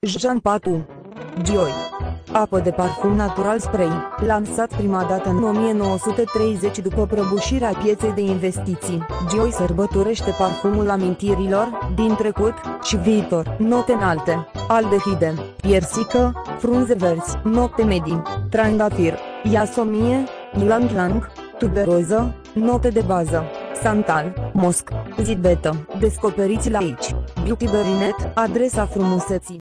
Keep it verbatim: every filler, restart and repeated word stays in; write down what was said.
Jean Patou. Joy. Apă de parfum natural spray, lansat prima dată în o mie nouă sute treizeci după prăbușirea pieței de investiții. Joy sărbătorește parfumul amintirilor, din trecut și viitor. Note înalte: aldehide, piersică, frunze verzi, note medii, trandafir, iasomie, ylang-ylang, tuberoză, note de bază, santal, mosc, zidbetă. Descoperiți-l aici. Beauty Berinet, adresa frumuseții.